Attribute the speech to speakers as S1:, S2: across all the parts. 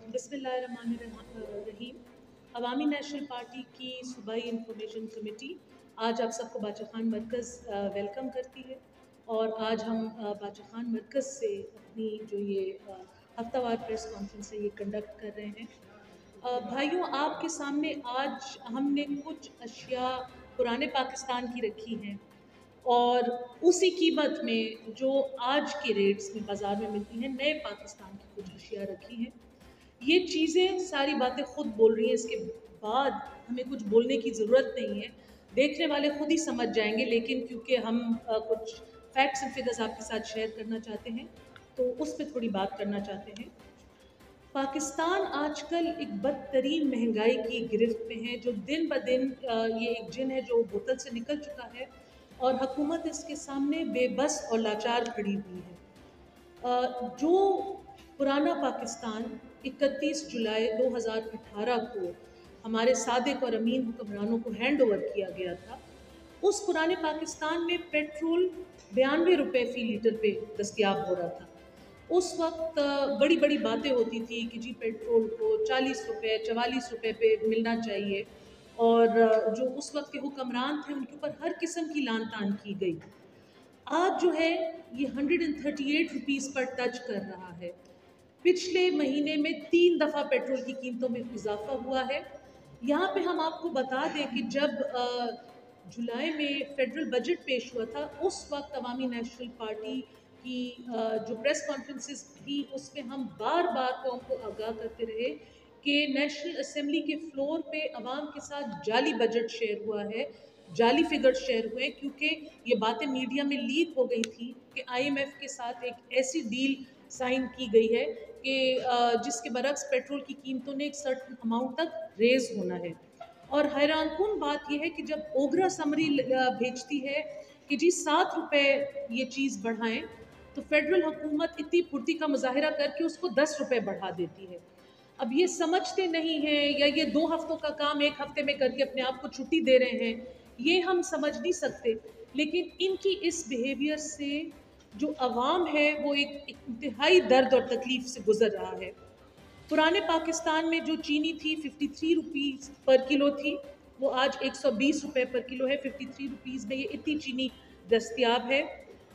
S1: बिस्मिल्लाहिर्रहमानिर्रहीम। अवामी national party की सूबाई इंफॉर्मेशन कमेटी आज आप सबको बाचा खान मरकज़ वेलकम करती है और आज हम बाचा खान मरकज़ से अपनी जो ये हफ्तावार प्रेस कॉन्फ्रेंस है ये कंडक्ट कर रहे हैं। भाइयों, आपके सामने आज हमने कुछ अशिया पुराने पाकिस्तान की रखी हैं और उसी कीमत में जो आज के रेट्स में बाज़ार में मिलती हैं नए पाकिस्तान की कुछ अशिया रखी हैं। ये चीज़ें सारी बातें खुद बोल रही हैं, इसके बाद हमें कुछ बोलने की ज़रूरत नहीं है, देखने वाले खुद ही समझ जाएंगे। लेकिन क्योंकि हम कुछ फैक्ट्स एंड फिगर्स आपके साथ शेयर करना चाहते हैं तो उस पर थोड़ी बात करना चाहते हैं। पाकिस्तान आजकल एक बदतरीन महंगाई की गिरफ्त में है, जो दिन ब दिन ये एक जिन है जो बोतल से निकल चुका है और हुकूमत इसके सामने बेबस और लाचार खड़ी हुई है। जो पुराना पाकिस्तान 31 जुलाई 2018 को हमारे सादिक और अमीन हुक्मरानों को हैंड ओवर किया गया था, उस पुराने पाकिस्तान में पेट्रोल 92 रुपये फ़ी लीटर पे दस्तयाब हो रहा था। उस वक्त बड़ी बड़ी बातें होती थी कि जी पेट्रोल को 40 रुपये 44 रुपये पे मिलना चाहिए और जो उस वक्त के हुक्मरान थे उनके ऊपर हर किस्म की लान तान की गई। आज जो है ये 138 रुपीज़ पर टच कर रहा है। पिछले महीने में 3 दफ़ा पेट्रोल की कीमतों में इजाफा हुआ है। यहाँ पे हम आपको बता दें कि जब जुलाई में फेडरल बजट पेश हुआ था, उस वक्त अवामी नेशनल पार्टी की जो प्रेस कॉन्फ्रेंसेस थी उसमें हम बार बार कौम को आगाह करते रहे कि नेशनल असेंबली के फ्लोर पे अवाम के साथ जाली बजट शेयर हुआ है, जाली फिगर शेयर हुए, क्योंकि ये बातें मीडिया में लीक हो गई थी कि IMF के साथ एक ऐसी डील साइन की गई है कि जिसके बरक्स पेट्रोल की कीमतों ने एक सर्टन अमाउंट तक रेज होना है। और हैरानकुन बात यह है कि जब ओगरा समरी भेजती है कि जी 7 रुपये ये चीज़ बढ़ाएं, तो फेडरल हुकूमत इतनी फुर्ती का मुजाहिरा करके उसको 10 रुपये बढ़ा देती है। अब ये समझते नहीं हैं या ये 2 हफ्तों का काम 1 हफ्ते में करके अपने आप को छुट्टी दे रहे हैं, ये हम समझ नहीं सकते। लेकिन इनकी इस बिहेवियर से जो अवाम है वो एक इंतहाई दर्द और तकलीफ से गुजर रहा है। पुराने पाकिस्तान में जो चीनी थी 53 रुपीज़ पर किलो थी, वो आज 120 रुपये पर किलो है। 53 रुपीज़ में ये इतनी चीनी दस्तयाब है।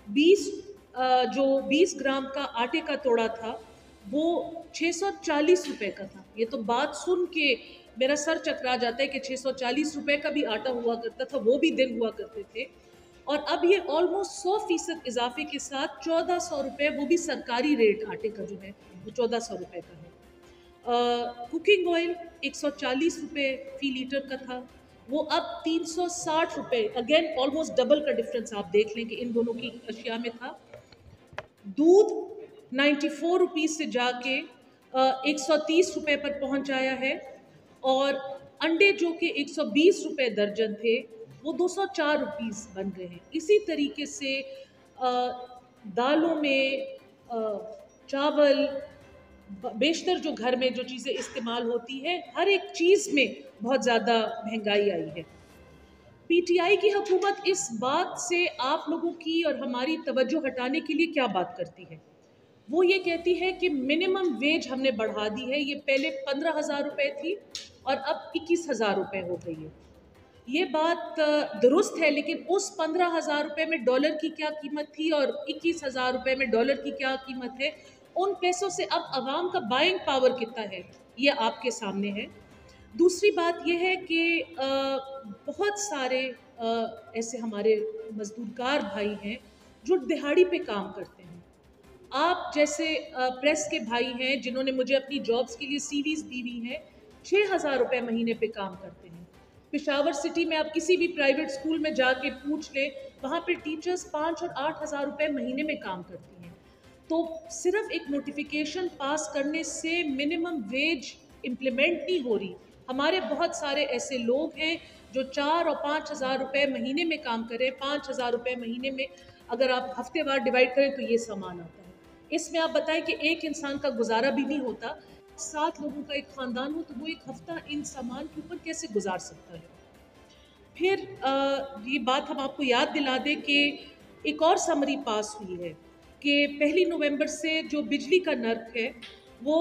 S1: 20 ग्राम का आटे का तोड़ा था वो 640 रुपये का था। ये तो बात सुन के मेरा सर चकरा जाता है कि 640 रुपये का भी आटा हुआ करता था, वो भी दिन हुआ करते थे। और अब ये ऑलमोस्ट 100% इजाफे के साथ 1400 रुपये, वो भी सरकारी रेट आटे का जो है वो 1400 रुपये का है। कुकिंग ऑयल 140 रुपये फ़ी लीटर का था, वो अब 360 रुपये, अगेन ऑलमोस्ट डबल का डिफरेंस आप देख लें कि इन दोनों की अशिया में था। दूध 94 रुपीज़ से जाके 130 रुपये पर पहुंच आया है और अंडे जो कि 120 रुपये दर्जन थे वो 204 रुपीज़ बन गए हैं। इसी तरीके से दालों में चावल, बेशतर जो घर में जो चीज़ें इस्तेमाल होती है, हर एक चीज़ में बहुत ज़्यादा महंगाई आई है। PTI की हुकूमत इस बात से आप लोगों की और हमारी तवज्जो हटाने के लिए क्या बात करती है? वो ये कहती है कि मिनिमम वेज हमने बढ़ा दी है। ये पहले 15,000 रुपये थी और अब 21,000 रुपये हो गई है। ये बात दुरुस्त है, लेकिन उस 15,000 रुपये में डॉलर की क्या कीमत थी और 21,000 रुपये में डॉलर की क्या कीमत है, उन पैसों से अब आवाम का बाइंग पावर कितना है ये आपके सामने है। दूसरी बात यह है कि बहुत सारे ऐसे हमारे मजदूरकार भाई हैं जो दिहाड़ी पे काम करते हैं। आप जैसे प्रेस के भाई हैं जिन्होंने मुझे अपनी जॉब्स के लिए CVs दी हुई हैं, 6,000 रुपये महीने पे काम करते हैं। पेशावर सिटी में आप किसी भी प्राइवेट स्कूल में जाके पूछ लें, वहाँ पे टीचर्स 5 और 8,000 रुपये महीने में काम करती हैं। तो सिर्फ एक नोटिफिकेशन पास करने से मिनिमम वेज इम्प्लीमेंट नहीं हो रही। हमारे बहुत सारे ऐसे लोग हैं जो 4 और 5,000 रुपये महीने में काम करें। 5,000 रुपये महीने में अगर आप हफ्तेवार डिवाइड करें तो ये सामान आता है। इसमें आप बताएं कि एक इंसान का गुजारा भी नहीं होता। 7 लोगों का एक ख़ानदान हो तो वो एक हफ्ता इन सामान के ऊपर कैसे गुजार सकता है? फिर ये बात हम आपको याद दिला दें कि एक और समरी पास हुई है कि 1 नवंबर से जो बिजली का नर्ख है वो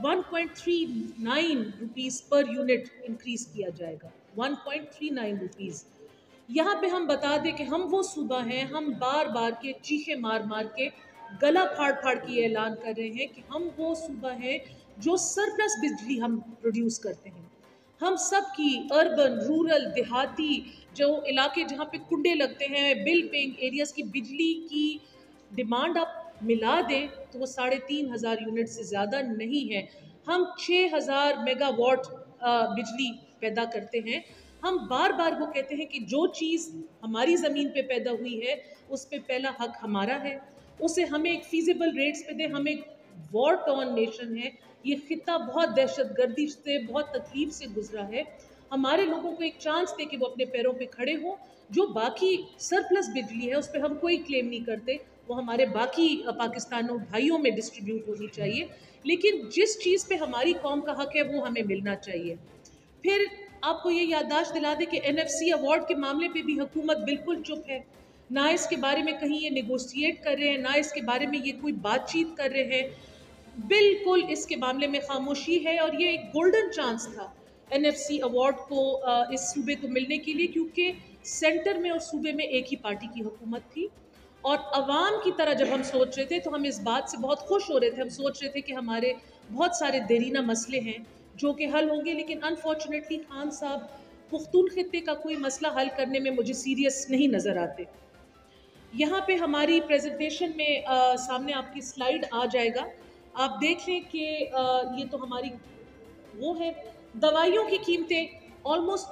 S1: 1.39 रुपीज़ पर यूनिट इंक्रीज़ किया जाएगा, 1.39 रुपीज़। यहाँ पे हम बता दें कि हम वो सूबा हैं, हम बार बार के चीखे मार मार के गला फाड़ फाड़ के ऐलान कर रहे हैं कि हम वो सूबा हैं जो सरप्लस बिजली हम प्रोड्यूस करते हैं। हम सब की अर्बन, रूरल, देहाती जो इलाके जहाँ पे कुंडे लगते हैं, बिल पेइंग एरियाज़ की बिजली की डिमांड आप मिला दें तो वो 3,500 यूनिट से ज़्यादा नहीं है। हम 6,000 मेगावाट बिजली पैदा करते हैं। हम बार बार वो कहते हैं कि जो चीज़ हमारी ज़मीन पे पैदा हुई है उस पे पहला हक हमारा है, उसे हमें एक फीजिबल रेट्स पे दें। हम एक वॉर टॉर्न नेशन है, ये खिता बहुत दहशतगर्दी से, बहुत तकलीफ से गुजरा है। हमारे लोगों को एक चांस दे कि वो अपने पैरों पे खड़े हों। जो बाकी सरप्लस बिजली है उस पर हम कोई क्लेम नहीं करते, वो हमारे बाकी पाकिस्तानों भाइयों में डिस्ट्रीब्यूट होनी चाहिए, लेकिन जिस चीज़ पे हमारी कौम का हक है वो हमें मिलना चाहिए। फिर आपको ये याददाश्त दिला दे कि NFC अवार्ड के मामले पे भी हुकूमत बिल्कुल चुप है, ना इसके बारे में कहीं ये नेगोशिएट कर रहे हैं, ना इसके बारे में ये कोई बातचीत कर रहे हैं। बिल्कुल इसके मामले में खामोशी है, और ये एक गोल्डन चांस था NFC अवार्ड को इस सूबे को मिलने के लिए, क्योंकि सेंटर में और सूबे में एक ही पार्टी की हुकूमत थी। और अवाम की तरह जब हम सोच रहे थे तो हम इस बात से बहुत खुश हो रहे थे, हम सोच रहे थे कि हमारे बहुत सारे देरीना मसले हैं जो कि हल होंगे, लेकिन अनफॉर्चुनेटली खान साहब पुख्तून खित्ते का कोई मसला हल करने में मुझे सीरियस नहीं नज़र आते। यहाँ पे हमारी प्रेजेंटेशन में सामने आपकी स्लाइड आ जाएगा, आप देख लें कि ये तो हमारी वो है। दवाइयों की कीमतें ऑलमोस्ट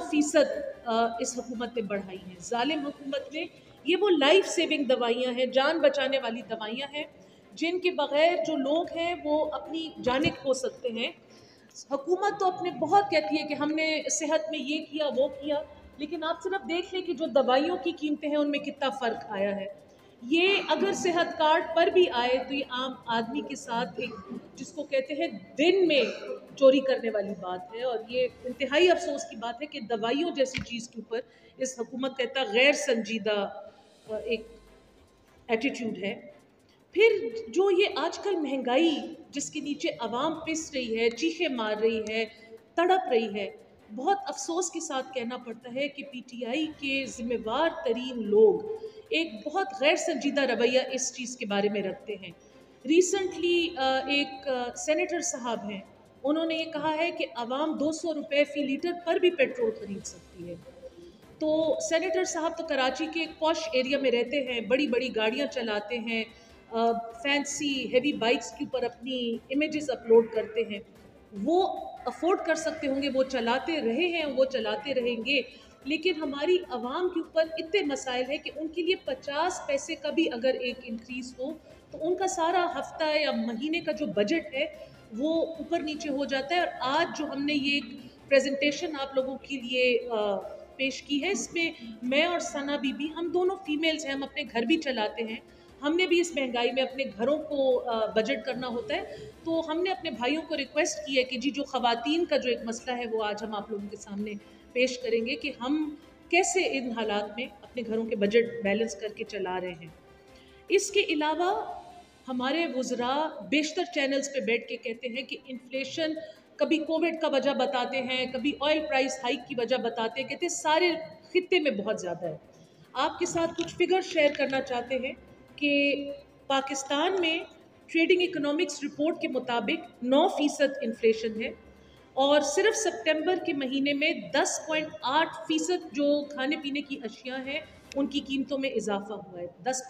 S1: 400% इस हुकूमत ने बढ़ाई हैं, जालिम हुकूमत ने। ये वो लाइफ सेविंग दवाइयाँ हैं, जान बचाने वाली दवाइयाँ हैं, जिनके बगैर जो लोग हैं वो अपनी जानें खो सकते हैं। हुकूमत तो अपने बहुत कहती है कि हमने सेहत में ये किया वो किया, लेकिन आप सिर्फ देख लें कि जो दवाइयों की कीमतें हैं उनमें कितना फ़र्क आया है। ये अगर सेहत कार्ड पर भी आए तो ये आम आदमी के साथ एक, जिसको कहते हैं दिन में चोरी करने वाली बात है, और ये इंतहाई अफसोस की बात है कि दवाइयों जैसी चीज़ के ऊपर इस हुकूमत का इतना गैर संजीदा एक एटीट्यूड है। फिर जो ये आजकल महंगाई जिसके नीचे आवाम पिस रही है, चीखे मार रही है, तड़प रही है, बहुत अफसोस के साथ कहना पड़ता है कि PTI के ज़िम्मेवार तरीन लोग एक बहुत गैर संजीदा रवैया इस चीज़ के बारे में रखते हैं। रिसेंटली एक सेनेटर साहब हैं, उन्होंने ये कहा है कि आवाम 200 रुपये फ़ी लीटर पर भी पेट्रोल ख़रीद सकती है। तो सेनेटर साहब तो कराची के एक पॉश एरिया में रहते हैं, बड़ी बड़ी गाड़ियाँ चलाते हैं, फैंसी हेवी बाइक्स के ऊपर अपनी इमेजेस अपलोड करते हैं। वो अफोर्ड कर सकते होंगे, वो चलाते रहे हैं, वो चलाते रहेंगे, लेकिन हमारी आवाम के ऊपर इतने मसाइल हैं कि उनके लिए 50 पैसे का भी अगर एक इंक्रीज़ हो तो उनका सारा हफ्ता या महीने का जो बजट है वो ऊपर नीचे हो जाता है। और आज जो हमने ये एक प्रेजेंटेशन आप लोगों के लिए पेश की है, इसमें मैं और सना बीबी, हम दोनों फीमेल्स हैं, हम अपने घर भी चलाते हैं, हमने भी इस महंगाई में अपने घरों को बजट करना होता है। तो हमने अपने भाइयों को रिक्वेस्ट की है कि जी जो ख़वातीन का जो एक मसला है वो आज हम आप लोगों के सामने पेश करेंगे कि हम कैसे इन हालात में अपने घरों के बजट बैलेंस करके चला रहे हैं। इसके अलावा हमारे वुज़रा बेशतर चैनल्स पे बैठ के कहते हैं कि इन्फ्लेशन, कभी कोविड का वजह बताते हैं, कभी ऑयल प्राइस हाइक की वजह बताते हैं, कहते हैं सारे खित्ते में बहुत ज़्यादा है। आपके साथ कुछ फिगर शेयर करना चाहते हैं कि पाकिस्तान में ट्रेडिंग इकोनॉमिक्स रिपोर्ट के मुताबिक 9% इन्फ्लेशन है, और सिर्फ सितंबर के महीने में 10.8% जो खाने पीने की अशिया हैं उनकी कीमतों में इजाफा हुआ है।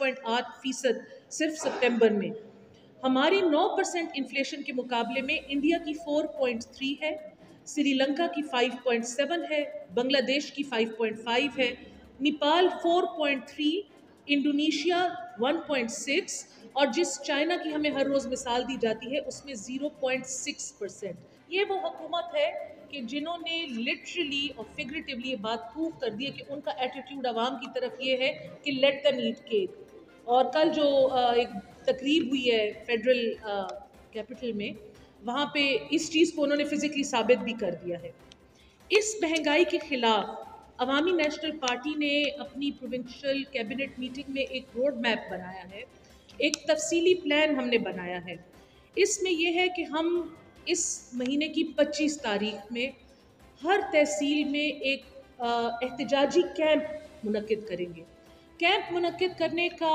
S1: 10.8% सिर्फ सितंबर में। हमारी 9% इन्फ्लेशन के मुकाबले में इंडिया की 4.3 है, श्रीलंका की 5.7 है, बांग्लादेश की 5.5 है, नेपाल 4.3, इंडोनेशिया 1.6, और जिस चाइना की हमें हर रोज़ मिसाल दी जाती है उसमें 0.6%। ये वो हुकूमत है कि जिन्होंने लिटरली और फिगरेटिवली ये बात प्रूव कर दी है कि उनका एटीट्यूड आवाम की तरफ ये है कि लेट देम ईट केक। और कल जो एक तकरीब हुई है फेडरल कैपिटल में, वहाँ पे इस चीज़ को उन्होंने फिज़िकली साबित भी कर दिया है। इस महंगाई के ख़िलाफ़ अवामी नेशनल पार्टी ने अपनी प्रोविंशियल कैबिनेट मीटिंग में एक रोड मैप बनाया है, एक तफसीली प्लान हमने बनाया है। اس میں یہ ہے کہ ہم اس مہینے کی 25 تاریخ میں ہر تحصیل میں ایک احتجاجی کیمپ منعقد کریں گے. کیمپ منعقد کرنے کا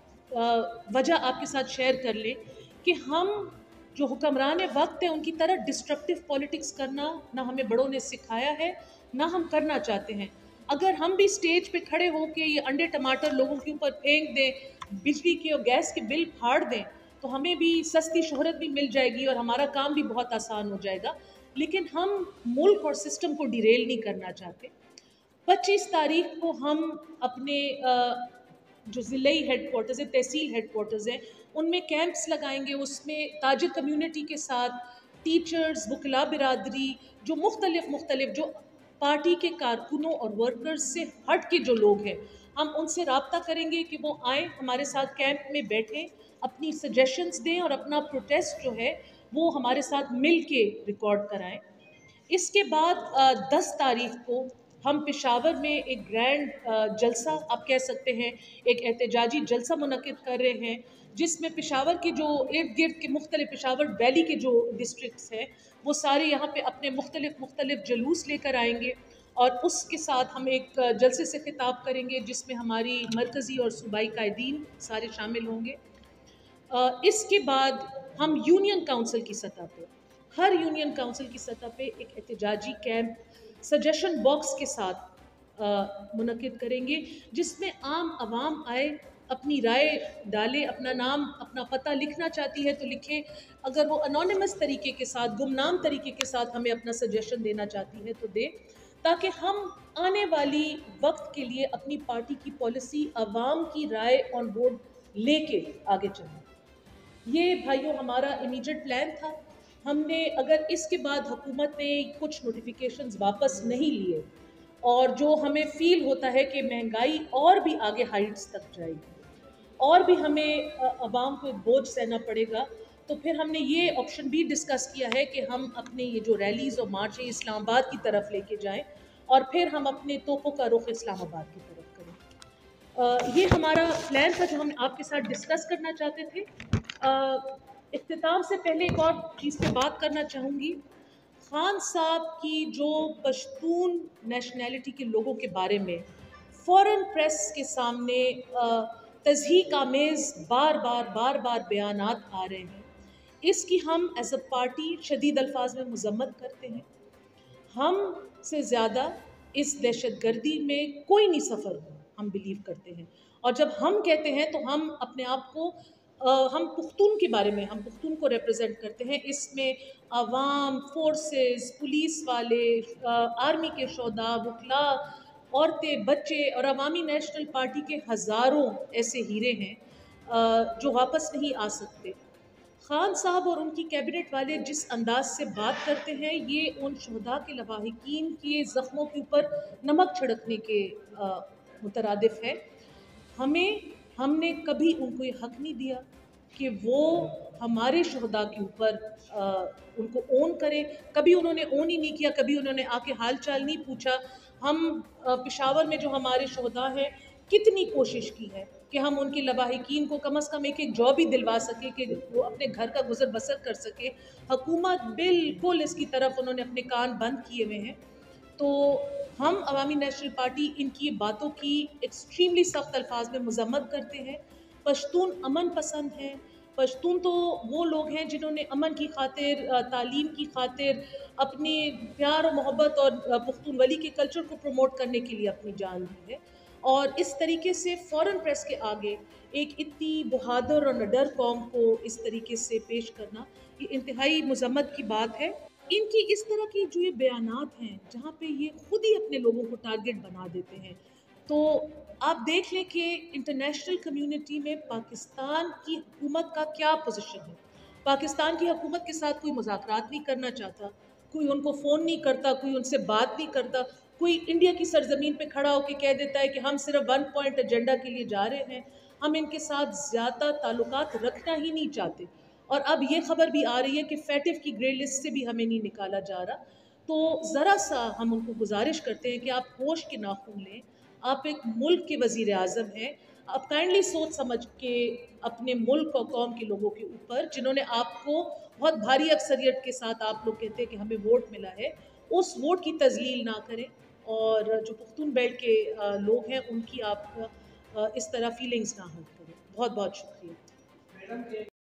S1: وجہ آپ کے ساتھ شیئر کر لیں کہ ہم جو حکمران وقت ہیں ان کی طرح ڈسٹرکٹیو پالیٹکس کرنا نہ ہمیں بڑوں نے سکھایا ہے نہ ہم کرنا چاہتے ہیں. اگر ہم بھی سٹیج پہ کھڑے ہو کے یہ انڈے ٹماٹر لوگوں کے اوپر پھینک دیں, بجلی کے اور گیس کے بل پھاڑ دیں, تو ہمیں بھی سستی شہرت بھی مل جائے گی اور ہمارا کام بھی بہت آسان ہو جائے گا. لیکن ہم ملک اور سسٹم کو ڈیریل نہیں کرنا چاہتے. 25 تاریخ کو ہم اپنے جو ضلعی ہیڈ کوارٹرز ہیں, تحصیل ہیڈ کوارٹرز ہیں, ان میں کیمپس لگائیں گے. اس میں تاجر کمیونٹی کے ساتھ ٹیچرز, وکلاء برادری, جو مختلف جو پارٹی کے کارکنوں اور ورکرز سے ہٹ کے جو لوگ ہیں, ہم ان سے رابطہ کریں گے کہ وہ آئیں ہمارے ساتھ کیمپ میں بیٹھیں, اپنی سجیشنز دیں اور اپنا پروٹیسٹ جو ہے وہ ہمارے ساتھ مل کے ریکارڈ کرائیں. اس کے بعد 10 تاریخ کو ہم پشاور میں ایک گرینڈ جلسہ آپ کہہ سکتے ہیں, ایک احتجاجی جلسہ منعقد کر رہے ہیں, جس میں پشاور کے جو ارد گرد کے مختلف پشاور ویلی کے جو ڈسٹرکٹس ہیں وہ سارے یہاں پہ اپنے مختلف جلوس لے کر آئیں گے. اور اس کے ساتھ ہم ایک جلسے سے خطاب کریں گے جس میں ہماری مرکزی اور صوبائی قائدین سارے شامل ہوں گے. اس کے بعد ہم یونین کونسل کی سطح پہ, ہر یونین کونسل کی سطح پہ ایک احتجاجی کیمپ سجیشن باکس کے ساتھ منعقد کریں گے, جس میں عام عوام آئے, اپنی رائے ڈالے, اپنا نام اپنا پتہ لکھنا چاہتی ہے تو لکھے, اگر وہ انونیمس طریقے کے ساتھ, گمنام طریقے کے ساتھ ہمیں اپنا سجیشن دینا چاہتی ہے تو دے, تاکہ ہم آنے والی وقت کے لیے اپنی پارٹی کی پالیسی عوام کی رائے آن بورڈ لے کے آگے چلیں. یہ بھائیوں ہمارا امیجیٹ پلان تھا. ہم نے اگر اس کے بعد حکومت نے کچھ نوٹیفیکیشنز واپس نہیں لیے اور جو ہمیں فیل ہوتا ہے کہ مہنگائی اور بھی آگے ہائٹس تک جائے گی اور بھی ہمیں عوام کو ایک بوجھ سہنا پڑے گا, تو پھر ہم نے یہ آپشن بھی ڈسکس کیا ہے کہ ہم اپنے یہ جو ریلیز اور مارچ ہے اسلام آباد کی طرف لے کے جائیں اور پھر ہم اپنے توپوں کا رخ اسلام آباد کی طرف کریں. یہ ہمارا پلان تھا جو ہم آپ کے ساتھ ڈسکس کرنا چاہتے تھے. اختتام سے پہلے ایک اور چیز پہ بات کرنا چاہوں گی. خان صاحب کی جو پشتون نیشنلٹی کے لوگوں کے بارے میں فورن پریس کے سامنے تضحیک آمیز بار بیانات آ رہے ہیں, اس کی ہم ایز اے پارٹی شدید الفاظ میں مذمت کرتے ہیں. ہم سے زیادہ اس دہشت گردی میں کوئی نہیں سفر ہو, ہم بلیو کرتے ہیں. اور جب ہم کہتے ہیں تو ہم اپنے آپ کو ہم پختون کے بارے میں, ہم پختون کو ریپرزینٹ کرتے ہیں. اس میں عوام, فورسز, پولیس والے, آرمی کے شہداء, وکلاء, عورتیں, بچے اور عوامی نیشنل پارٹی کے ہزاروں ایسے ہیرے ہیں جو واپس نہیں آ سکتے. خان صاحب اور ان کی کیبنٹ والے جس انداز سے بات کرتے ہیں یہ ان شہداء کے لواحقین کے زخموں کے اوپر نمک چھڑکنے کے مترادف ہے. ہم نے کبھی ان کو یہ حق نہیں دیا کہ وہ ہمارے شہداء کے اوپر ان کو اون کریں. کبھی انہوں نے اون ہی نہیں کیا, کبھی انہوں نے آ کے حال چال نہیں پوچھا. ہم پشاور میں جو ہمارے شہداء ہیں کتنی کوشش کی ہے کہ ہم ان کے لواحقین کو کم از کم ایک جاب ہی دلوا سکے کہ وہ اپنے گھر کا گزر بسر کر سکے. حکومت بالکل اس کی طرف انہوں نے اپنے کان بند کیے ہوئے ہیں. تو ہم عوامی نیشنل پارٹی ان کی باتوں کی ایکسٹریملی سخت الفاظ میں مذمت کرتے ہیں. پشتون امن پسند ہیں. پشتون تو وہ لوگ ہیں جنہوں نے امن کی خاطر, تعلیم کی خاطر, اپنی پیار و محبت اور پختون ولی کے کلچر کو پروموٹ کرنے کے لیے اپنی جان دی ہے. اور اس طریقے سے فورن پریس کے آگے ایک اتنی بہادر اور نڈر قوم کو اس طریقے سے پیش کرنا یہ انتہائی مذمت کی بات ہے. ان کی اس طرح کی جو یہ بیانات ہیں جہاں پہ یہ خود ہی اپنے لوگوں کو ٹارگٹ بنا دیتے ہیں, تو آپ دیکھ لیں کہ انٹرنیشنل کمیونٹی میں پاکستان کی حکومت کا کیا پوزیشن ہے. پاکستان کی حکومت کے ساتھ کوئی مذاکرات نہیں کرنا چاہتا, کوئی ان کو فون نہیں کرتا, کوئی ان سے بات نہیں کرتا. کوئی انڈیا کی سرزمین پہ کھڑا ہو کے کہہ دیتا ہے کہ ہم صرف 1 پوائنٹ ایجنڈا کے لیے جا رہے ہیں, ہم ان کے ساتھ زیادہ تعلقات رکھنا ہی نہیں چاہتے. اور اب یہ خبر بھی آ رہی ہے کہ فیٹف کی گرے لسٹ سے بھی ہمیں نہیں نکالا جا رہا. تو ذرا سا ہم ان کو گزارش کرتے ہیں کہ آپ ہوش کے ناخن لیں. آپ ایک ملک کے وزیر اعظم ہیں, آپ کائنڈلی سوچ سمجھ کے اپنے ملک اور قوم کے لوگوں کے اوپر جنہوں نے آپ کو بہت بھاری اکثریت کے ساتھ آپ لوگ کہتے ہیں کہ ہمیں ووٹ ملا ہے، اس ووٹ کی تزلیل نہ کریں، اور جو پختون بیلٹ کے لوگ ہیں ان کی آپ اس طرح فیلنگز نہ ہرٹ کریں. بہت بہت شکریہ.